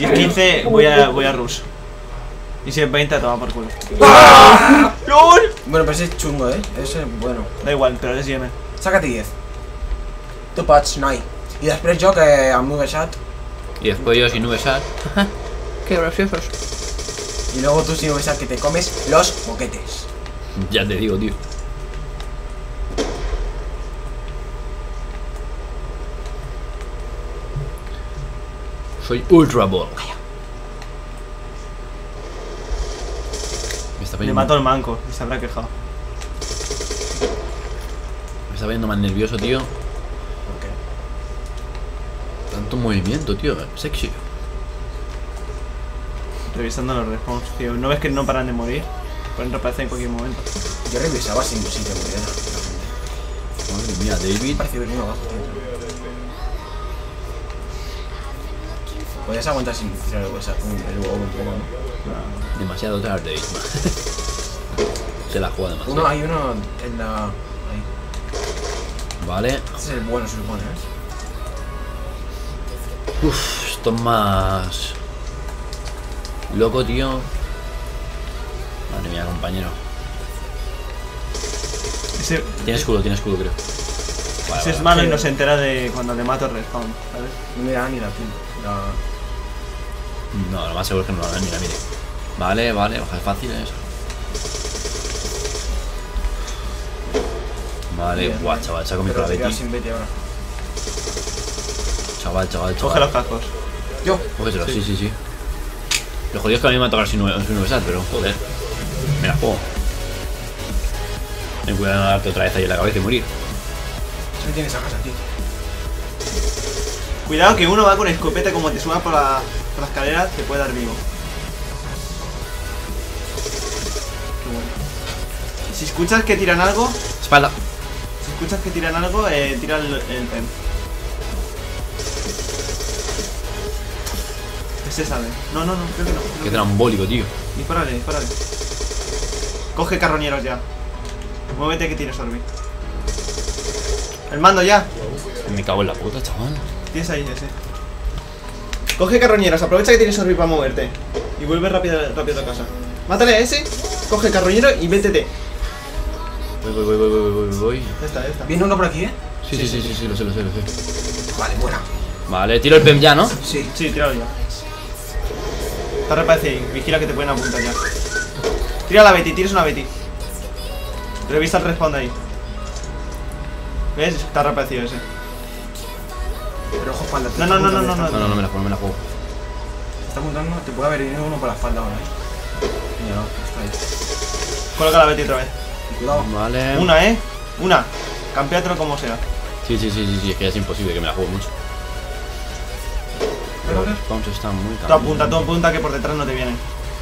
Si es 15, voy a rush. Y si es 20, toma por culo. ¡Ah! ¡Lol! Bueno, pero ese es chungo, ese es bueno. Da igual, pero es GM. Sácate 10. Tu pots, noi. I després jo que amb Nubesat. Y después yo sin Nubesat. Qué graciosos. Y luego tú sin Nubesat que te comes los boquetes. Ya te digo, tío. Soy Ultra Ball. Me está Le poniendo, mato al manco y se habrá quejado. me está poniendo más nervioso, tío. ¿Por qué? Tanto movimiento, tío. Sexy. Revisando los respawns, tío. ¿No ves que no paran de morir? Pueden reaparecer en cualquier momento. Yo revisaba sin que muriera. Madre mía, David. Me pareció venir abajo, tío. Podías aguantar sin tirar el huevo un poco, ¿no? Demasiado tarde, Isma. Se la juega demasiado. Hay uno en la... ahí. Vale. Este es el bueno, se supone, Uff, esto es más... loco, tío. Madre mía, compañero. Ese Tiene escudo, creo. Vale, es malo y no se entera de cuando le mato el respawn, ¿sabes? No mira ni la kill. No, lo más seguro es que no lo hagan ni la mire. Vale, vale, baja fácil eso. Vale, Bien, guau, bien. chaval, saco mi Pero te Betty. quedas sin Betty ahora. Chaval. Coge los cascos. Yo. Cógetelo, sí. Lo jodido es que a mí me va a tocar sin Nubesat, pero joder. Me la juego. Ten cuidado de no darte otra vez ahí en la cabeza y morir. Se tiene esa casa, tío. Cuidado que uno va con escopeta, como te suba por la escalera, te puede dar vivo. Qué bueno. Si escuchas que tiran algo, Espalda. tira el pen. Ese sabe. No, creo que no. Qué trambólico, tío. Dispárale. Coge carroñeros ya. Muévete que tires Orbi. El mando ya. Me cago en la puta, chaval. Tienes ahí ese. Coge carroñeros, aprovecha que tienes Orbi para moverte. Y vuelve rápido a casa. Mátale a ese, coge carroñero y vétete. Voy. Ya está. ¿Viene uno por aquí, Sí, lo sé. Vale, buena. Vale, tiro el PEM ya, ¿no? Sí. Sí, tíralo ya. Está reparecido ahí, vigila que te pueden apuntar ya. Tira la Betty, tienes una Betty. Revisa el respawn de ahí. ¿Ves? Está reparecido ese. Pero ojo, espalda. No, No, me la juego. Está apuntando, te puede haber venido uno por la espalda ahora, Mira, no, está ahí. Coloca la Betty otra vez. Y cuidado. Vale. Una. Campeátelo como sea. Sí, es que ya es imposible que me la juegue mucho. Pero los spawns están muy Tú apunta que por detrás no te vienen.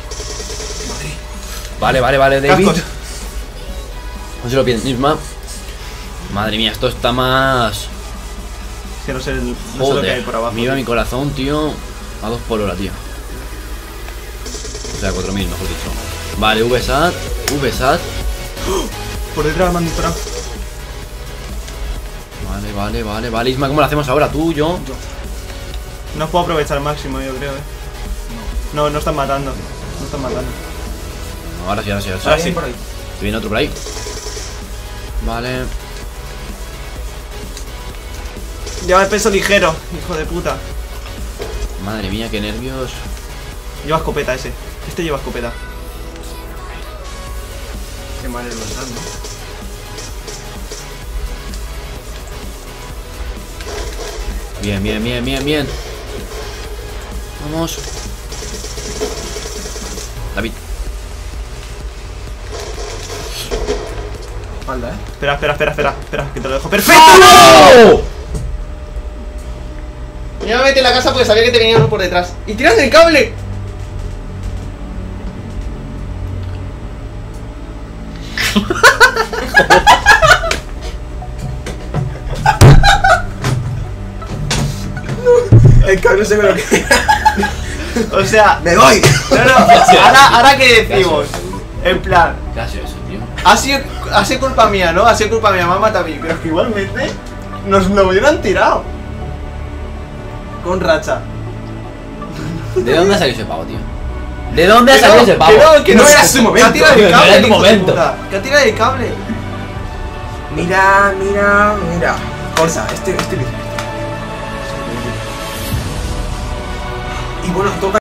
Vale, David. Cascos. No se lo pienses, Isma. Madre mía, esto está más... Que no sé lo que hay por abajo. Me iba mi corazón, tío. A 2 por hora, tío. O sea, 4000, mejor dicho. Vale, VSAT. Por detrás me han disparado. Vale, Isma, ¿cómo lo hacemos ahora? ¿Tú, yo? No os puedo aprovechar al máximo, yo creo, No están matando. No, ahora sí. Ahora sí. Por ahí. Que viene otro por ahí. Vale. Lleva el peso ligero, hijo de puta. Madre mía, qué nervios. Lleva escopeta ese. Este lleva escopeta. Qué mal es los ¿no? Bien. Vamos. David. Espalda, Espera, que te lo dejo. ¡Perfecto! ¡No! Ya me metí en la casa porque sabía que te venía uno por detrás. ¡Y tiras el cable! El cable se me lo queda. O sea, ¡Me voy! No, ahora que decimos. En plan, ¿Qué ha sido eso, tío? ha sido culpa mía, ¿no? Ha sido culpa mía, mamá también. Pero es que igualmente nos lo hubieran tirado. Con racha. ¿De dónde ha salido ese pavo, tío? ¿De dónde ha salido ese pavo? que no era su momento. Que ha tirado el No cable, era tu hijo de momento. puta. Que ha tirado el cable. Mira, mira, mira. Forza, este. Y bueno, toca.